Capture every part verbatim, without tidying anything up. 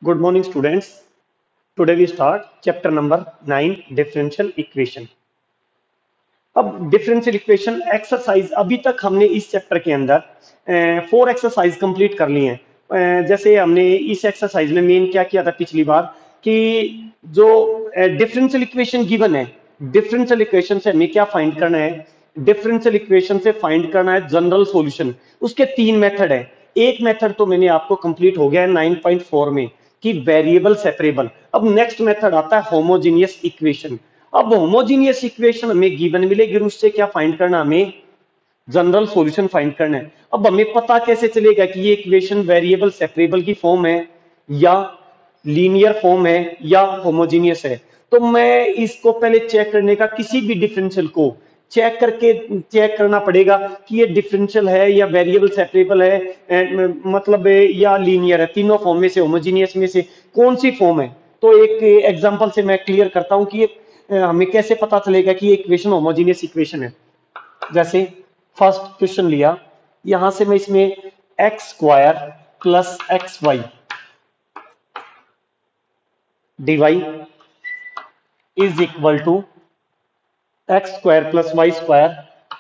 Good morning, students. Today we start chapter number nine, differential equation. अब differential equation exercise अभी तक हमने इस चैप्टर के अंदर फोर एक्सरसाइज कंप्लीट कर ली हैं। अ, जैसे हमने इस एक्सरसाइज में मेन क्या किया था पिछली बार कि जो डिफरेंशियल इक्वेशन गिवन है, डिफरेंशियल इक्वेशन से हमें क्या फाइंड करना है, डिफरेंशियल इक्वेशन से फाइंड करना है जनरल सॉल्यूशन। उसके तीन मेथड है। एक मेथड तो मैंने आपको कंप्लीट हो गया है नाइन पॉइंट फोर में कि वेरिएबल सेपरेबल। अब नेक्स्ट मेथड आता है होमोजीनियस इक्वेशन। अब होमोजीनियस इक्वेशन हमें गिवन मिलेगी, उससे क्या फाइंड करना, हमें जनरल सॉल्यूशन फाइंड करना है। अब हमें पता कैसे चलेगा कि ये इक्वेशन वेरिएबल सेपरेबल की फॉर्म है या लीनियर फॉर्म है या होमोजीनियस है। तो मैं इसको पहले चेक करने का, किसी भी डिफरेंशियल को चेक करके चेक करना पड़ेगा कि ये डिफरेंशियल है या वेरिएबल सेपरेबल है, ए, मतलब या लीनियर है। तीनों फॉर्म में से, होमोजीनियस में से कौन सी फॉर्म है। तो एक एग्जांपल से मैं क्लियर करता हूं कि ये हमें कैसे पता चलेगा कि ये इक्वेशन होमोजीनियस इक्वेशन है। जैसे फर्स्ट क्वेश्चन लिया, यहां से मैं इसमें x square plus x y dy is equal to x square plus y square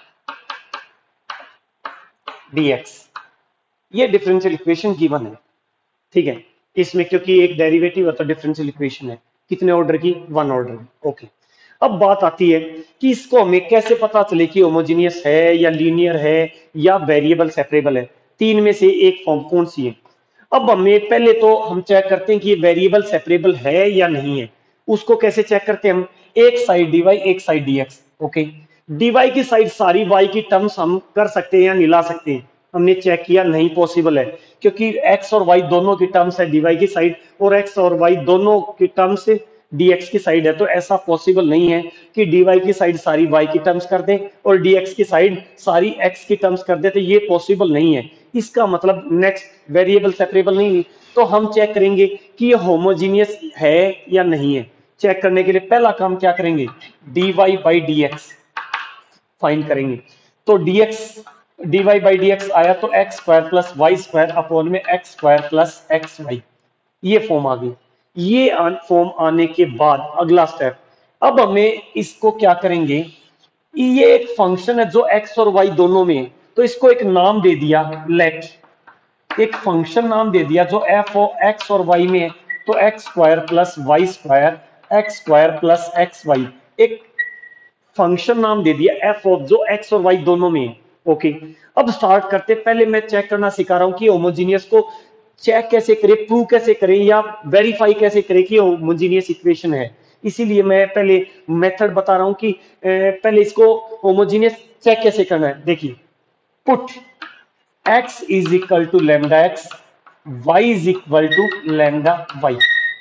dx, ये डिफरेंशियल इक्वेशन गिवन है। ठीक है, इसमें क्योंकि एक डेरिवेटिव है तो डिफरेंशियल इक्वेशन है। कितने ऑर्डर की? One order. ओके, अब बात आती है कि इसको हमें कैसे पता चले कि होमोजीनियस है या लीनियर है या वेरिएबल सेपरेबल है। तीन में से एक फॉर्म कौन सी है। अब हमें पहले तो हम चेक करते हैं कि ये वेरिएबल सेपरेबल है या नहीं है। उसको कैसे चेक करते हैं हम, एक साइड डीवाई एक साइड डीएक्स। ओके, डीवाई की साइड सारी वाई की टर्म्स हम कर सकते हैं या नहीं ला सकते हैं। हमने चेक किया, नहीं पॉसिबल है, क्योंकि एक्स और वाई दोनों की टर्म्स है डीवाई की साइड, और एक्स और वाई दोनों की टर्म्स डीएक्स की साइड है। तो ऐसा पॉसिबल नहीं है कि डीवाई की साइड सारी वाई की टर्म्स कर दे और डीएक्स की साइड सारी एक्स की टर्म्स कर दे, तो ये पॉसिबल नहीं है। इसका मतलब नेक्स्ट वेरिएबल सेपरेबल नहीं। तो हम चेक करेंगे कि ये होमोजीनियस है या नहीं है। चेक करने के लिए पहला काम क्या करेंगे, dy by d x find करेंगे। तो dx dy by d x आया तो x square plus y square upon में x square plus x y, ये फॉर्म आ गई। ये फॉर्म आने के बाद अगला स्टेप, अब हमें इसको क्या करेंगे, ये एक फंक्शन है जो एक्स और वाई दोनों में है, तो इसको एक नाम दे दिया लेट, एक फंक्शन नाम दे दिया जो एफ ओ एक्स और वाई में है। तो x square plus y square x square plus x y, एक फंक्शन नाम दे दिया एफ ऑफ जो एक्स और वाई दोनों में है। ओके, अब स्टार्ट करते। पहले मैं चेक करना सिखा रहा हूं कि होमोजीनियस को चेक कैसे करें, प्रूव कैसे करें या वेरीफाई कैसे करें कि होमोजीनियस इक्वेशन है। इसीलिए मैं पहले मेथड बता रहा हूं कि पहले इसको होमोजीनियस चेक कैसे करना है। देखिए, put x is equal to lambda x, y is equal to lambda y,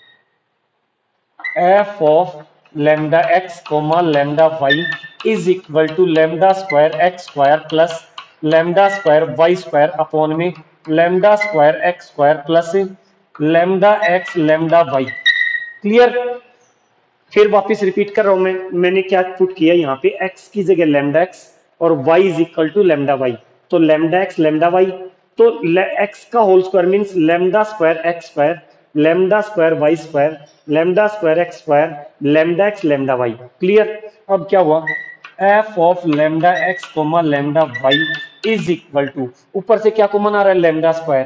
f of lambda x comma lambda y is equal to lambda square x square plus lambda square y square upon में lambda square x square plus lambda x lambda y। Clear? फिर वापस repeat कर रहा हूं मैं, मैंने क्या put किया यहाँ पे, x की जगह lambda x और y is equal to lambda y। तो lambda x lambda y, तो x का whole square means lambda square x square lambda square y square lambda square x square lambda x lambda y। Clear? अब क्या हुआ, f of lambda x comma lambda y is equal to, ऊपर से क्या common आ रहा है, lambda square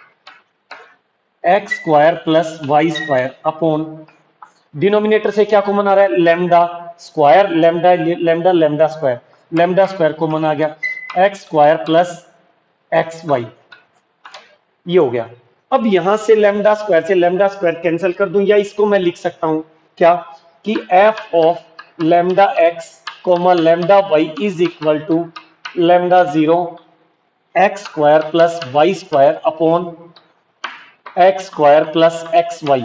x square plus y square upon denominator से क्या कॉमन आ रहा है, lambda square lambda lambda lambda square, lambda square common आ गया, x square plus x y, ये हो गया। अब यहां से लैम्डा स्क्वायर से लैम्डा स्क्वायर कैंसिल कर दूं, या इसको मैं लिख सकता हूं क्या कि f of lambda x comma lambda y is equal to lambda zero x square plus y square upon x square plus x y.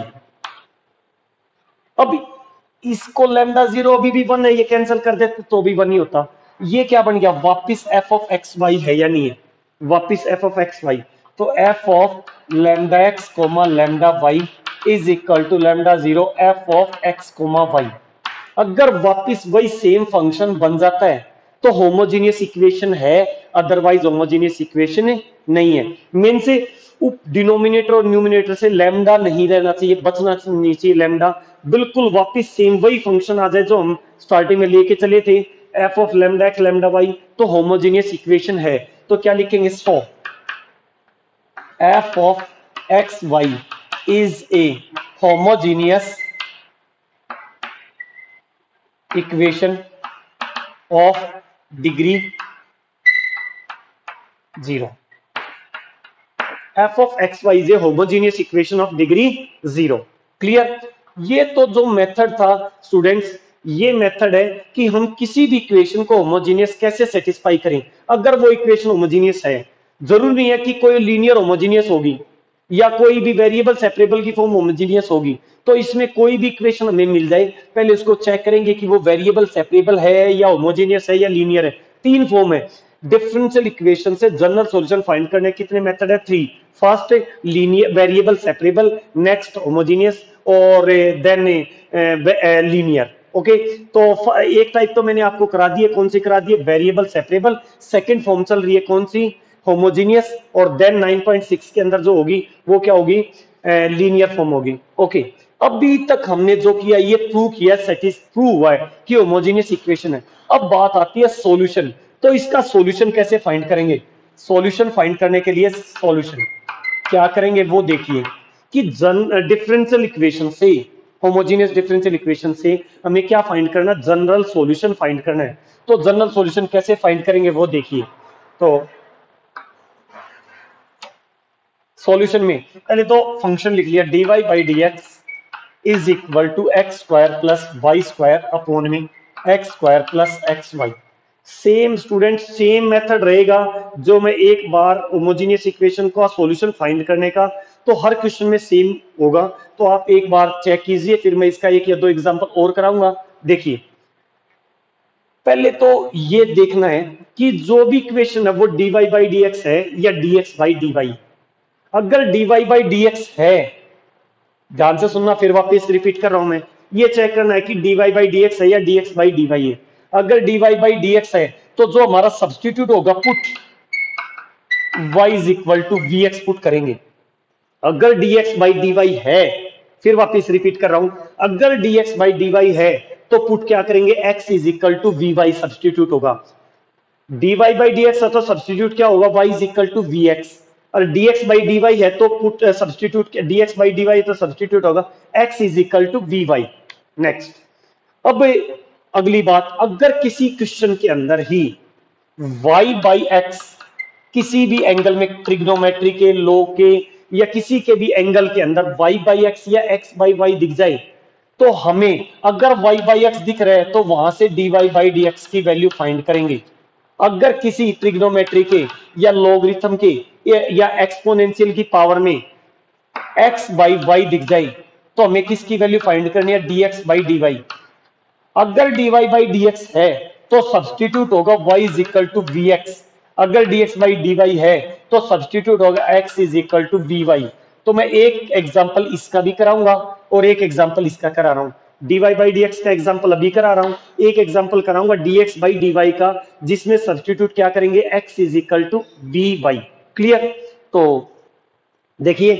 अब इसको लैम्डा जीरो अभी भी वन है, ये कैंसिल कर देते तो भी वन ही होता। ये क्या बन गया, वापिस एफ ऑफ एक्स वाई है या नहीं है, वापिस एफ ऑफ एक्स वाई। तो f of lambda x comma lambda y is equal to lambda zero f of x comma y. अगर वापिस वही सेम फंक्शन बन जाता है तो होमोजीनियस इक्वेशन है, अदरवाइज होमोजीनियस इक्वेशन नहीं है। मेन से डिनोमिनेटर और न्यूमिनेटर से लैम्डा नहीं रहना चाहिए, बचना नहीं चाहिए लैम्डा, बिल्कुल वापस सेम वही फंक्शन आ जाए जो हम स्टार्टिंग में लेके चले थे, f of lambda x lambda y, तो होमोजेनियस इक्वेशन है। तो क्या लिखेंगे, so f of x y is a homogeneous equation of degree zero. F of x y is a homogeneous equation of degree zero. Clear. ये तो जो method था students, ये मेथड है कि हम किसी भी इक्वेशन को होमोजेनियस कैसे सेटिस्फाई करें। अगर वो इक्वेशन होमोजेनियस है, जरूर नहीं है कि कोई लीनियर होमोजेनियस होगी या कोई भी वेरिएबल सेपरेबल की फॉर्म होमोजेनियस होगी, तो इसमें कोई भी इक्वेशन हमें मिल जाए, पहले उसको चेक करेंगे कि वो वेरिएबल सेपरेबल है या होमोजेनियस है या लीनियर है। तीन फॉर्म है डिफरेंशियल इक्वेशन से जनरल सॉल्यूशन फाइंड करने। कितने मेथड है, three. First linear variable separable, next homogeneous, और देन लीनियर। ओके, तो एक टाइप तो मैंने आपको करा दी है, कौन सी करा दी है, वेरिएबल सेपरेबल। सेकंड फॉर्म चल रही है कौन सी, होमोजेनियस, और देन नाइन पॉइंट सिक्स के अंदर जो होगी वो क्या होगी, लीनियर फॉर्म होगी। ओके, अभी तक हमने जो किया ये प्रूव किया, सेटिस प्रूव हुआ है कि होमोजेनियस इक्वेशन है। अब बात आती है सॉल्यूशन। तो इसका सॉल्यूशन कैसे फाइंड करेंगे। सॉल्यूशन फाइंड करने के लिए सॉल्यूशन क्या करेंगे वो देखिए कि जन डिफरेंशियल इक्वेशन से, होमोजेनियस डिफरेंशियल इक्वेशन से हमें क्या फाइंड करना, जनरल सॉल्यूशन फाइंड करना है। तो जनरल सॉल्यूशन कैसे फाइंड करेंगे वो देखिए। तो सॉल्यूशन में पहले तो फंक्शन लिख लिया, dy by d x is equal to x square plus y square upon में x square plus x y. Same student same method रहेगा जो मैं एक बार होमोजेनियस इक्वेशन का सॉल्यूशन फाइंड करने का, तो हर क्वेश्चन में सेम होगा। तो आप एक बार चेक कीजिए, फिर मैं इसका एक या दो एग्जांपल और कराऊंगा। देखिए, पहले तो ये देखना है कि जो भी इक्वेशन है वो dy बाई डी एक्स है या dx बाई dy। अगर dy बाई डी एक्स है, ध्यान से सुनना, फिर वापस रिपीट कर रहा हूं मैं, ये चेक करना है कि dy बाई डी एक्स है या dx बाई dy है। अगर dy बाई डी एक्स है तो जो हमारा सब्स्टिट्यूट होगा, put y is equal to v x put करेंगे। अगर dx बाई dy है, फिर वापस रिपीट कर रहा हूं, अगर dx बाई dy है तो पुट क्या करेंगे, x is equal to v y substitute होगा। dy बाई डी एक्स है तो सब्स्टिट्यूट क्या होगा, y is equal to v x. और dx बाई dy है तो put substitute, dx by dy तो सब्स्टिट्यूट होगा x is equal to v y. Next, अब अगली बात, अगर किसी क्वेश्चन के अंदर ही y बाई x किसी भी एंगल में, ट्रिग्नोमेट्री के लो के या किसी के भी एंगल के अंदर y बाई x या x बाई y दिख जाए, तो हमें अगर y बाई x दिख रहा है तो वहां से dy बाई dx की वैल्यू फाइंड करेंगे। अगर किसी ट्रिग्नोमेट्री के या लॉगरिथम के या, या एक्सपोनेंशियल की पावर में x बाई y दिख जाए तो हमें किसकी वैल्यू फाइंड करनी है, dx बाई dy। अगर dy बाई dx है तो सब्स्टिट्यूट होगा y is equal to v x. अगर dx बाई dy है तो सब्स्टिट्यूट होगा x is equal to v y. तो मैं एक एग्जांपल इसका भी कराऊंगा और एक एग्जांपल इसका करा रहा हूं। dy बाई dx का एग्जांपल अभी करा रहा हूं, एक एग्जांपल कराऊंगा dx बाई dy का, जिसमें सब्स्टिट्यूट क्या करेंगे, x is equal to v y. Clear. तो देखिए,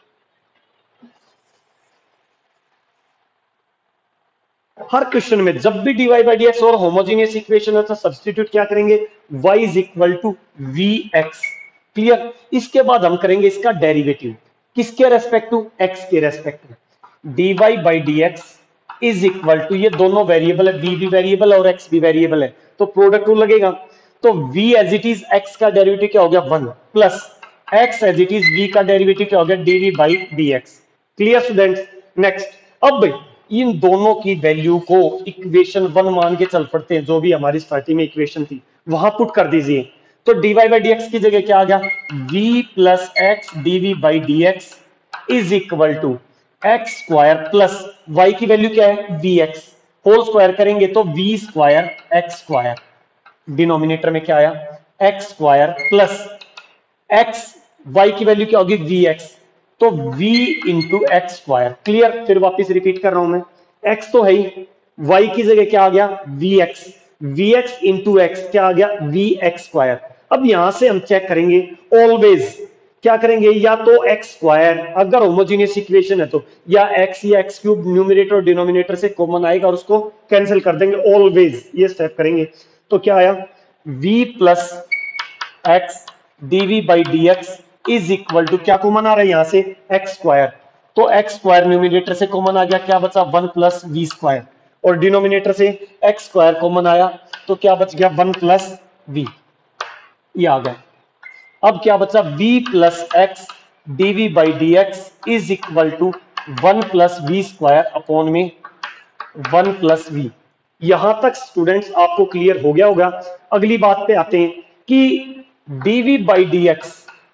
हर क्वेश्चन में जब भी dy बाई dx और होमोजेनियस इक्वेशन है तो सब्स्टिट्यूट क्या करेंगे, y is equal to v x. Clear. इसके बाद हम करेंगे इसका डेरिवेटिव, किसके रेस्पेक्ट टू, x के respect to. dy by dx is equal to, ये दोनों वेरिएबल है, b भी वेरिएबल और x भी वेरिएबल है, तो प्रोडक्ट रूल लगेगा। तो v as it is x का डेरिवेटिव क्या हो गया, one, plus x as it is v का डेरिवेटिव क्या हो गया, dv by dx। Clear students. Next, अब इन दोनों की वैल्यू को इक्वेशन वन मान के चल पड़ते हैं, जो भी हमारी स्टार्टिंग में इक्वेशन थी वहां पुट कर दीजिए। तो dy बाई dx की जगह क्या आ गया, v plus x dv by dx is equal to x square plus y की वैल्यू क्या है, vx, होल स्क्वायर करेंगे तो v square x square, denominator में क्या आया, x square plus x, y की वैल्यू क्या होगी, vx, तो v into x square. Clear. फिर वापस रिपीट कर रहा हूं मैं, x तो है ही, y की जगह क्या आ गया, vx, vx इंटू एक्स क्या आ गया, vx स्क्वायर। अब यहां से हम चेक करेंगे ऑलवेज क्या करेंगे, या तो एक्स स्क्वायर, अगर होमोजीनियस इक्वेशन है तो, या एक्स या एक्स क्यूब न्यूमरेटर और डिनोमिनेटर से कॉमन आएगा और उसको कैंसिल कर देंगे ऑलवेज, ये स्टेप करेंगे। तो क्या आया, v plus x dv by d x is equal to, क्या कॉमन आ रहा है यहां से, एक्स स्क्वायर, तो एक्स स्क्वायर न्यूमिनेटर से कॉमन आ गया, क्या बचा, वन प्लस वी स्क्वायर, और डिनोमिनेटर से एक्स स्क्वायर कॉमन आया तो क्या बच गया, वन प्लस वी, ये आ गया। अब क्या बचा, v plus x dv by d x is equal to one plus v square upon में वन प्लस वी। यहां तक स्टूडेंट्स आपको क्लियर हो गया होगा। अगली बात पे आते हैं कि dv by d x,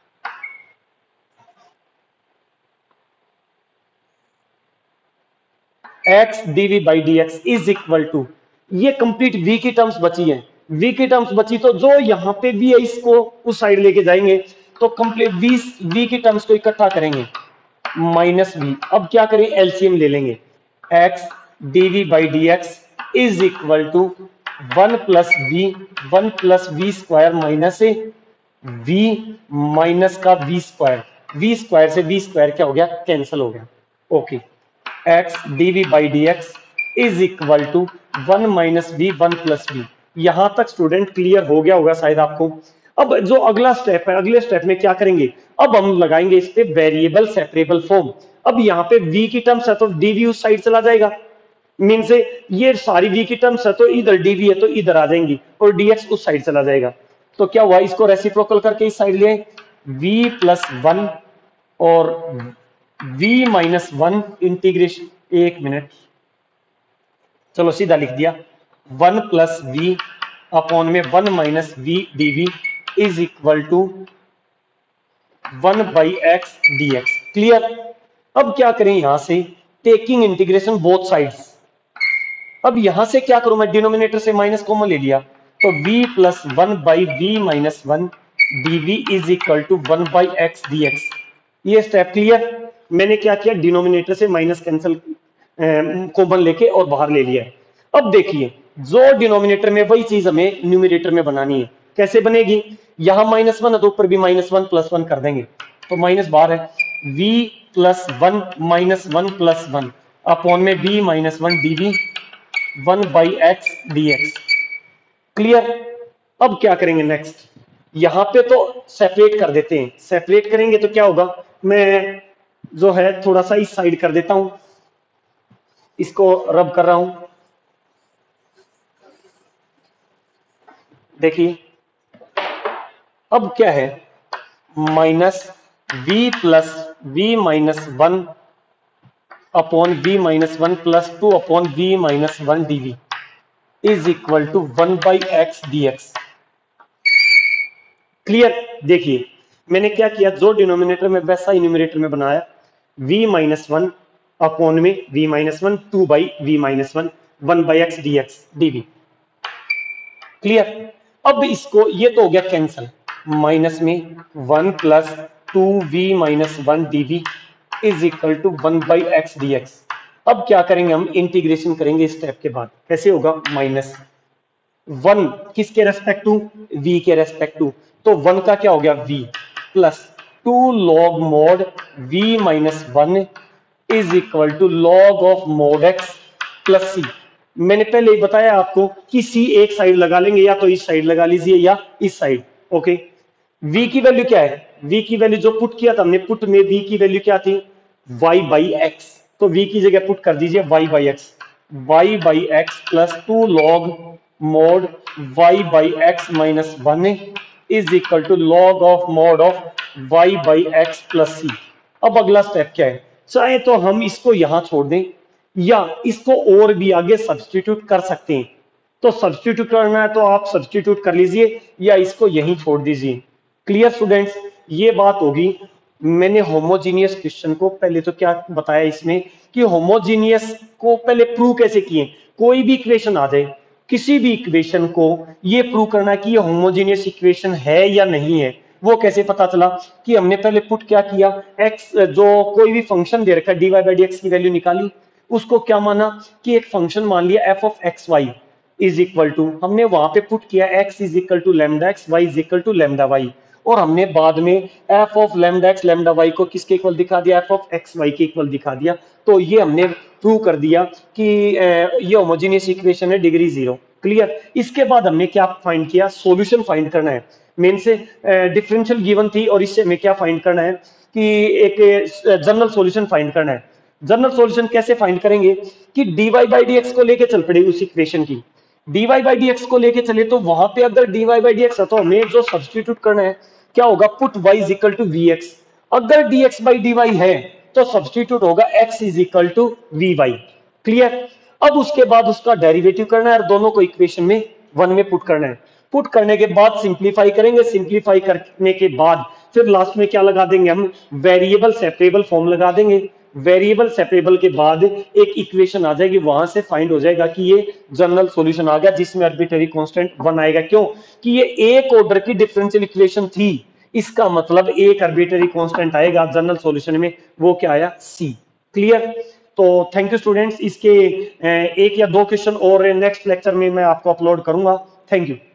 x dv by d x is equal to, ये कंप्लीट v की टर्म्स बची है, v की टर्म्स बची तो जो यहां पे v है इसको उस साइड लेके जाएंगे तो कंप्लीट v v की टर्म्स को इकट्ठा करेंगे, माइनस v। अब क्या करें, एलसीएम ले लेंगे, x dv by d x is equal to one plus v, one plus v square minus v minus का v स्क्वायर, v स्क्वायर से v स्क्वायर क्या हो गया, कैंसिल हो गया। Okay, x dv by d x is equal to one minus v, one plus v. यहां तक स्टूडेंट क्लियर हो गया होगा शायद आपको। अब जो अगला स्टेप है, अगले स्टेप में क्या करेंगे, अब हम लगाएंगे इस पे वेरिएबल सेपरेबल फॉर्म। अब यहाँ पे v की टर्म्स है तो dv उस साइड चला जाएगा, मीन से ये सारी v की टर्म्स है तो इधर dv है तो इधर आ जाएंगी, और dx उस साइड चला जाएगा। तो क्या हुआ, इसको रेसिप्रोकल करके इस साइड ले, v प्लस वन और v माइनस वन इंटीग्रेशन, एक मिनट, चलो सीधा लिख दिया, वन प्लस वी अपॉन में one minus v dv is equal to one by x d x. Clear. अब क्या करें, यहां से टेकिंग इंटीग्रेशन बोथ साइड्स। अब यहां से क्या करूं मैं, डिनोमिनेटर से माइनस कॉमन ले लिया तो v plus one by v minus one dv is equal to one by x d x. ये स्टेप क्लियर। मैंने क्या किया, डिनोमिनेटर से माइनस कैंसिल कॉमन लेके और बाहर ले लिया। अब देखिए, जो डिनोमिनेटर में वही चीज हमें न्यूमिनेटर में बनानी है। कैसे बनेगी, यहां माइनस वन है तो ऊपर भी माइनस वन प्लस वन कर देंगे, तो माइनस बाहर है, v plus one minus one plus one upon में v minus one dv one by x d x. Clear. अब क्या करेंगे नेक्स्ट, यहां पे तो सेपरेट कर देते हैं। सेपरेट करेंगे तो क्या होगा, मैं जो है थोड़ा सा इस साइड कर देता हूं, इसको रब कर रहा हूं। देखिए अब क्या है, minus v plus v minus one upon v minus one plus two upon v minus one dv is equal to one by x d x. Clear. देखिए मैंने क्या किया, जो डिनोमिनेटर में वैसा ही न्यूमरेटर में बनाया, v माइनस वन अपॉन में v minus one two by v minus one one by x d x dv. Clear. अब इसको, ये तो हो गया कैंसल, माइनस में one plus two v minus one dv is equal to one by x d x. अब क्या करेंगे, हम इंटीग्रेशन करेंगे स्टेप के बाद। कैसे होगा, माइनस वन किसके रेस्पेक्ट टू, v के रेस्पेक्ट टू, तो वन का क्या हो गया v plus two log mod v minus one is equal to log of mod x plus c. मैंने पहले ही बताया आपको कि c एक साइड लगा लेंगे, या तो इस साइड लगा लीजिए या इस साइड। ओके, v की वैल्यू क्या है, v की वैल्यू जो पुट किया था हमने, पुट में v की वैल्यू क्या थी, y बाई एक्स, तो v की जगह पुट कर दीजिए y by x, y by x plus two log mod y by x minus one is equal to log of mod of y by x plus c. अब अगला step क्या है, चाहे तो हम इसको यहां छोड़ दें या इसको और भी आगे सब्स्टिट्यूट कर सकते हैं। तो सब्स्टिट्यूट करना है तो आप सब्स्टिट्यूट कर लीजिए या इसको यहीं छोड़ दीजिए। क्लियर स्टूडेंट्स, ये बात होगी। मैंने होमोजीनियस क्वेश्चन को पहले तो क्या बताया इसमें कि होमोजीनियस को पहले प्रूव कैसे किए। कोई भी इक्वेशन आ जाए, किसी भी इक्वेशन को ये प्रूव करना कि ये होमोजीनियस इक्वेशन है या नहीं है। वो कैसे पता चला कि हमने पहले पुट क्या किया, x जो कोई भी फंक्शन दे रखा है dy बाई डी एक्स की वैल्यू निकाली, उसको क्या माना कि एक फंक्शन मान लिया f of x y is equal to, हमने वहां पे पुट किया x is equal to lambda x, y is equal to lambda y, और हमने बाद में f of lambda x lambda y को किसके इक्वल दिखा दिया, एफ ऑफ एक्स वाई के इक्वल दिखा दिया। तो ये हमने प्रूव कर दिया कि ये होमोजेनियस इक्वेशन है डिग्री जीरो। क्लियर। इसके बाद हमने क्या फाइंड किया, सॉल्यूशन फाइंड करना है। मेन से डिफरेंशियल गिवन थी और इससे हमें क्या फाइंड करना है कि एक जनरल सॉल्यूशन फाइंड करना है। जनरल सॉल्यूशन कैसे फाइंड करेंगे कि dy बाई डी एक्स को लेके चल पड़े उस इक्वेशन की। dy बाई डी एक्स को लेके चले तो वहां पे अगर dy बाई डी एक्स है तो हमें जो सब्स्टिट्यूट करना है क्या होगा, put y is equal to v x. अगर dx बाई dy है तो सब्स्टिट्यूट होगा x is equal to v y. Clear. अब उसके बाद उसका डेरिवेटिव करना है और दोनों को इक्वेशन में वन में पुट करना है। पुट करने के बाद सिंप्लीफाई करेंगे, सिंप्लीफाई करने के बाद फिर लास्ट में क्या लगा देंगे हम, वेरिएबल सेपरेबल फॉर्म लगा देंगे। वेरिएबल सेपरेबल के बाद एक इक्वेशन आ जाएगी, वहां से फाइंड हो जाएगा कि ये जनरल सॉल्यूशन आ गया जिसमें आर्बिट्ररी कांस्टेंट वन आएगा। क्यों कि ये एक ऑर्डर की डिफरेंशियल इक्वेशन थी, इसका मतलब एक आर्बिट्ररी कांस्टेंट आएगा जनरल सॉल्यूशन में, वो क्या आया, सी। क्लियर। तो थैंक यू स्टूडेंट्स, इसके एक या दो क्वेश्चन और नेक्स्ट लेक्चर में मैं आपको अपलोड करूंगा। Thank you.